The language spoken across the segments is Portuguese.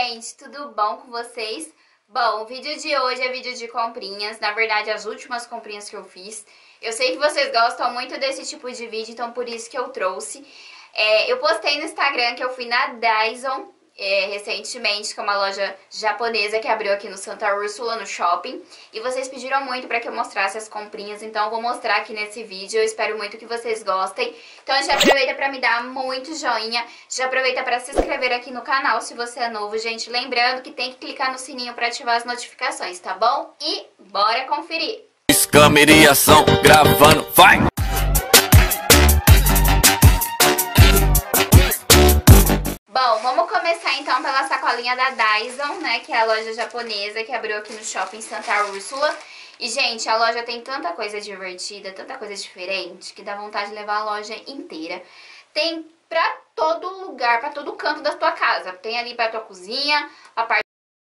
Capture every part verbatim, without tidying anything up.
gente, tudo bom com vocês? Bom, o vídeo de hoje é vídeo de comprinhas, na verdade as últimas comprinhas que eu fiz. Eu sei que vocês gostam muito desse tipo de vídeo, então por isso que eu trouxe. É, eu postei no Instagram que eu fui na Dyson é, recentemente, que é uma loja japonesa que abriu aqui no Santa Úrsula, no shopping. E vocês pediram muito pra que eu mostrasse as comprinhas, então eu vou mostrar aqui nesse vídeo. Eu espero muito que vocês gostem. Então já aproveita pra me dar muito joinha, já aproveita pra se inscrever aqui no canal se você é novo, gente. Lembrando que tem que clicar no sininho pra ativar as notificações, tá bom? E bora conferir! Câmera e ação, gravando, vai! Bom, vamos começar então pela sacolinha da Dyson, né, que é a loja japonesa que abriu aqui no shopping Santa Úrsula. E, gente, a loja tem tanta coisa divertida, tanta coisa diferente, que dá vontade de levar a loja inteira. Tem pra todo lugar, pra todo canto da tua casa. Tem ali pra tua cozinha, a parte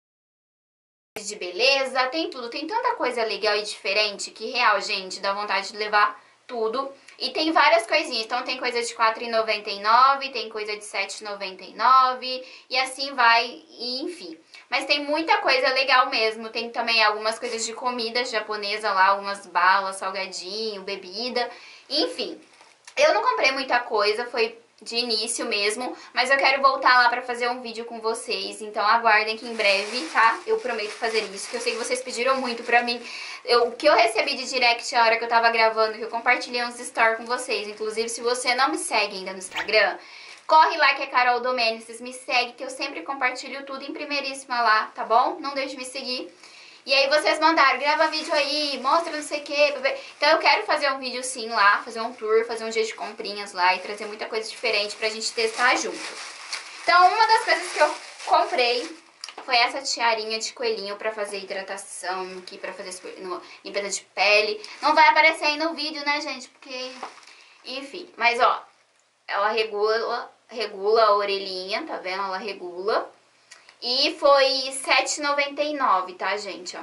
de beleza, tem tudo. Tem tanta coisa legal e diferente que, real, gente, dá vontade de levar tudo. E tem várias coisinhas, então tem coisa de quatro reais e noventa e nove centavos, tem coisa de sete reais e noventa e nove centavos, e assim vai, e enfim. Mas tem muita coisa legal mesmo, tem também algumas coisas de comida japonesa lá, algumas balas, salgadinho, bebida, enfim. Eu não comprei muita coisa, foi de início mesmo, mas eu quero voltar lá pra fazer um vídeo com vocês, então aguardem que em breve, tá? Eu prometo fazer isso, que eu sei que vocês pediram muito pra mim. Eu, o que eu recebi de direct a hora que eu tava gravando, que eu compartilhei uns stories com vocês, inclusive se você não me segue ainda no Instagram, corre lá que é Carol Domênices, me segue que eu sempre compartilho tudo em primeiríssima lá, tá bom? Não deixe de me seguir. E aí vocês mandaram, grava vídeo aí, mostra não sei o que. Então eu quero fazer um vídeo sim lá, fazer um tour, fazer um dia de comprinhas lá e trazer muita coisa diferente pra gente testar junto. Então uma das coisas que eu comprei foi essa tiarinha de coelhinho pra fazer hidratação aqui, pra fazer limpeza de pele. Não vai aparecer aí no vídeo, né, gente? Porque, enfim. Mas, ó, ela regula, regula a orelhinha, tá vendo? Ela regula. E foi sete reais e noventa e nove centavos, tá, gente, ó.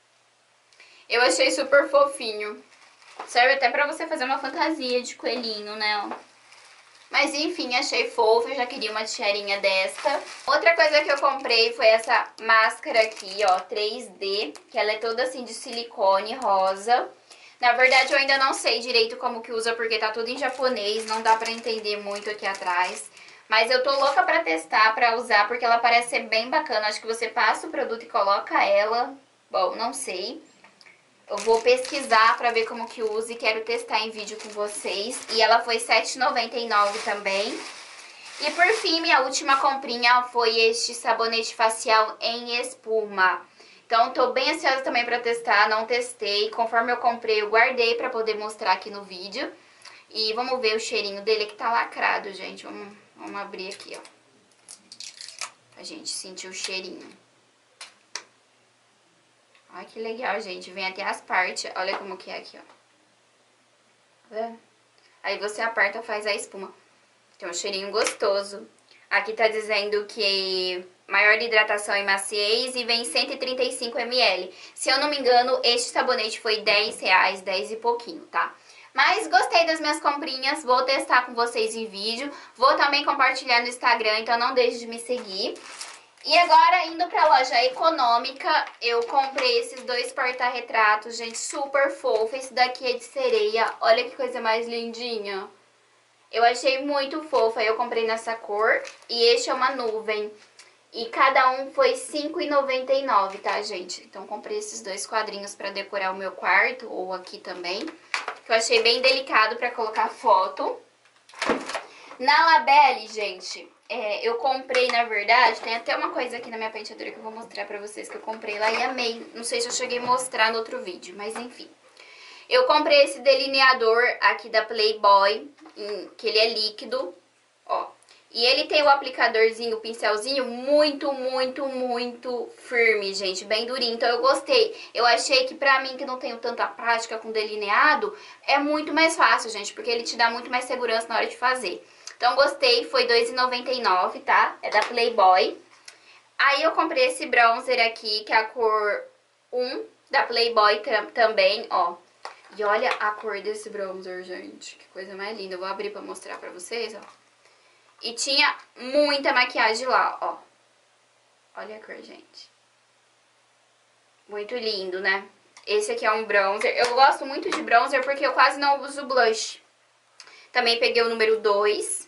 Eu achei super fofinho. Serve até pra você fazer uma fantasia de coelhinho, né, ó. Mas enfim, achei fofo, eu já queria uma tiarinha desta. Outra coisa que eu comprei foi essa máscara aqui, ó, três D, que ela é toda assim de silicone rosa. Na verdade, eu ainda não sei direito como que usa, porque tá tudo em japonês, não dá pra entender muito aqui atrás. Mas eu tô louca pra testar, pra usar, porque ela parece ser bem bacana. Acho que você passa o produto e coloca ela. Bom, não sei. Eu vou pesquisar pra ver como que usa e quero testar em vídeo com vocês. E ela foi sete reais e noventa e nove centavos também. E por fim, minha última comprinha foi este sabonete facial em espuma. Então, tô bem ansiosa também pra testar, não testei. Conforme eu comprei, eu guardei pra poder mostrar aqui no vídeo. E vamos ver o cheirinho dele que tá lacrado, gente. Vamos, vamos abrir aqui, ó. Pra gente sentir o cheirinho. Ai, que legal, gente. Vem até as partes. Olha como que é aqui, ó. Tá vendo? Aí você aperta e faz a espuma. Tem um cheirinho gostoso. Aqui tá dizendo que maior hidratação e maciez e vem cento e trinta e cinco mililitros. Se eu não me engano, este sabonete foi dez reais, dez e pouquinho, tá? Mas gostei das minhas comprinhas, vou testar com vocês em vídeo. Vou também compartilhar no Instagram, então não deixe de me seguir. E agora, indo pra loja econômica, eu comprei esses dois porta-retratos, gente, super fofo. Esse daqui é de sereia, olha que coisa mais lindinha. Eu achei muito fofa, eu comprei nessa cor e este é uma nuvem. E cada um foi cinco reais e noventa e nove centavos, tá, gente? Então comprei esses dois quadrinhos pra decorar o meu quarto, ou aqui também. Que eu achei bem delicado pra colocar foto. Na Labelle, gente, é, eu comprei, na verdade, tem até uma coisa aqui na minha penteadeira que eu vou mostrar pra vocês que eu comprei lá e amei. Não sei se eu cheguei a mostrar no outro vídeo, mas enfim. Eu comprei esse delineador aqui da Playboy, que ele é líquido, ó. E ele tem o aplicadorzinho, o pincelzinho muito, muito, muito firme, gente, bem durinho. Então eu gostei. Eu achei que pra mim, que não tenho tanta prática com delineado, é muito mais fácil, gente, porque ele te dá muito mais segurança na hora de fazer. Então gostei, foi dois reais e noventa e nove centavos, tá? É da Playboy. Aí eu comprei esse bronzer aqui, que é a cor um da Playboy também, ó. E olha a cor desse bronzer, gente, que coisa mais linda. Eu vou abrir pra mostrar pra vocês, ó. E tinha muita maquiagem lá, ó. Olha a cor, gente. Muito lindo, né? Esse aqui é um bronzer. Eu gosto muito de bronzer porque eu quase não uso blush. Também peguei o número dois.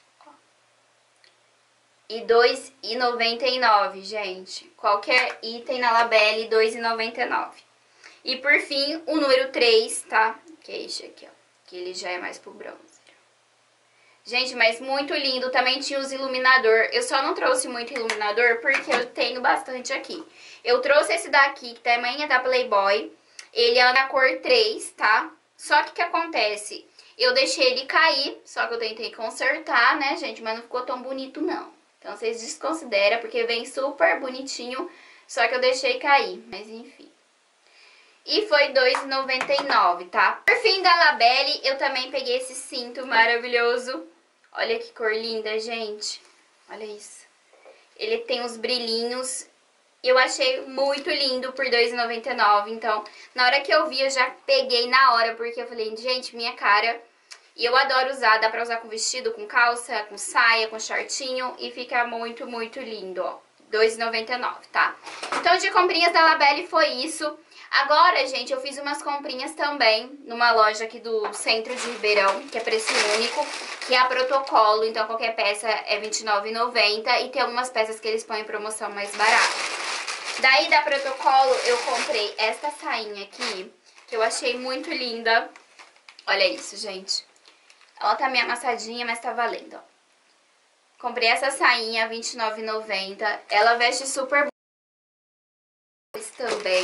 E dois reais e noventa e nove, gente. Qualquer item na Labelle, dois reais e noventa e nove. E por fim, o número três, tá? Que é esse aqui, ó. Que ele já é mais pro bronzer. Gente, mas muito lindo. Também tinha os iluminador. Eu só não trouxe muito iluminador porque eu tenho bastante aqui. Eu trouxe esse daqui, que também é da Playboy. Ele é na cor três, tá? Só que o que acontece? Eu deixei ele cair, só que eu tentei consertar, né, gente? Mas não ficou tão bonito, não. Então vocês desconsideram, porque vem super bonitinho, só que eu deixei cair. Mas enfim. E foi dois reais e noventa e nove, tá? Por fim, da Labelle, eu também peguei esse cinto maravilhoso. Olha que cor linda, gente. Olha isso. Ele tem uns brilhinhos. Eu achei muito lindo por dois reais e noventa e nove. Então, na hora que eu vi, eu já peguei na hora. Porque eu falei, gente, minha cara. E eu adoro usar. Dá pra usar com vestido, com calça, com saia, com shortinho. E fica muito, muito lindo, ó. dois reais e noventa e nove, tá? Então, de comprinhas da Labelle foi isso. Agora, gente, eu fiz umas comprinhas também numa loja aqui do centro de Ribeirão, que é preço único, que é a Protocolo. Então, qualquer peça é vinte e nove reais e noventa centavos e tem algumas peças que eles põem em promoção mais barata. Daí, da Protocolo, eu comprei esta sainha aqui, que eu achei muito linda. Olha isso, gente. Ela tá meio amassadinha, mas tá valendo, ó. Comprei essa sainha, vinte e nove reais e noventa centavos. Ela veste super bem também.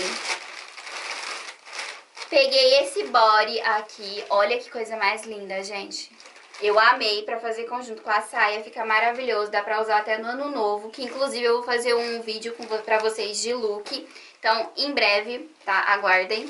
Peguei esse body aqui, olha que coisa mais linda, gente. Eu amei, pra fazer conjunto com a saia, fica maravilhoso, dá pra usar até no ano novo, que inclusive eu vou fazer um vídeo com, pra vocês de look. Então, em breve, tá? Aguardem.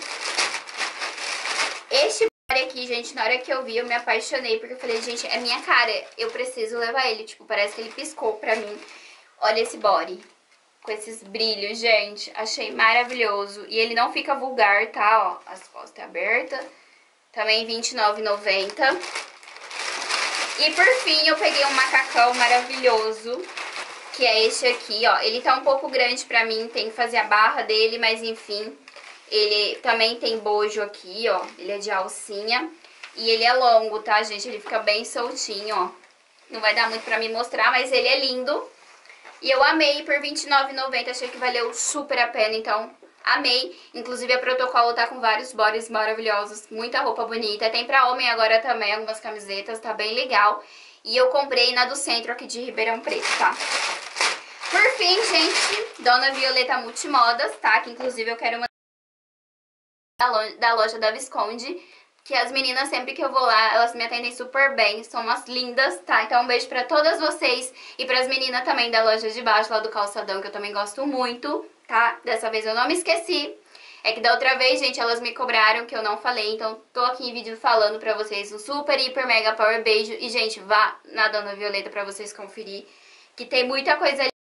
Este body aqui, gente, na hora que eu vi, eu me apaixonei, porque eu falei, gente, é minha cara, eu preciso levar ele, tipo, parece que ele piscou pra mim. Olha esse body. Com esses brilhos, gente, achei maravilhoso. E ele não fica vulgar, tá? Ó, as costas abertas. Também vinte e nove reais e noventa centavos. E por fim, eu peguei um macacão maravilhoso, que é esse aqui, ó. Ele tá um pouco grande pra mim, tem que fazer a barra dele, mas enfim. Ele também tem bojo aqui, ó. Ele é de alcinha. E ele é longo, tá, gente? Ele fica bem soltinho, ó. Não vai dar muito pra me mostrar, mas ele é lindo. E eu amei por vinte e nove reais e noventa centavos, achei que valeu super a pena, então amei. Inclusive a Protocolo tá com vários bodies maravilhosos, muita roupa bonita. Tem pra homem agora também, algumas camisetas, tá bem legal. E eu comprei na do centro aqui de Ribeirão Preto, tá? Por fim, gente, Dona Violeta Multimodas, tá? Que inclusive eu quero uma da loja da Visconde. Que as meninas, sempre que eu vou lá, elas me atendem super bem, são umas lindas, tá? Então um beijo pra todas vocês e pras meninas também da loja de baixo, lá do calçadão, que eu também gosto muito, tá? Dessa vez eu não me esqueci. É que da outra vez, gente, elas me cobraram que eu não falei, então tô aqui em vídeo falando pra vocês um super, hiper, mega power beijo. E, gente, vá na Dona Violeta pra vocês conferir, que tem muita coisa ali.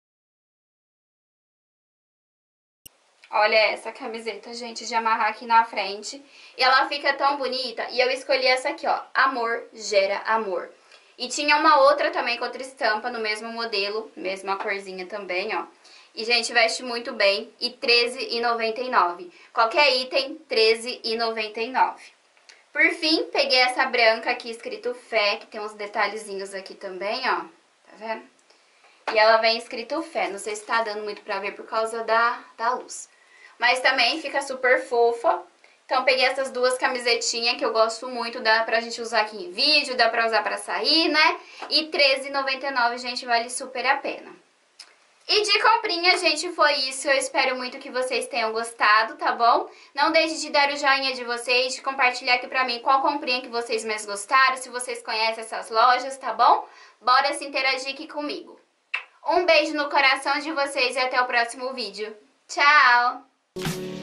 Olha essa camiseta, gente, de amarrar aqui na frente. E ela fica tão bonita. E eu escolhi essa aqui, ó. Amor gera amor. E tinha uma outra também com outra estampa no mesmo modelo. Mesma corzinha também, ó. E, gente, veste muito bem. E treze reais e noventa e nove centavos. Qualquer item, treze reais e noventa e nove centavos. Por fim, peguei essa branca aqui escrito Fé. Que tem uns detalhezinhos aqui também, ó. Tá vendo? E ela vem escrito Fé. Não sei se tá dando muito pra ver por causa da, da luz. Mas também fica super fofa. Então peguei essas duas camisetinhas que eu gosto muito. Dá pra gente usar aqui em vídeo, dá pra usar pra sair, né? E treze reais e noventa e nove centavos, gente, vale super a pena. E de comprinha, gente, foi isso. Eu espero muito que vocês tenham gostado, tá bom? Não deixe de dar o joinha de vocês, de compartilhar aqui pra mim qual comprinha que vocês mais gostaram, se vocês conhecem essas lojas, tá bom? Bora se interagir aqui comigo. Um beijo no coração de vocês e até o próximo vídeo. Tchau!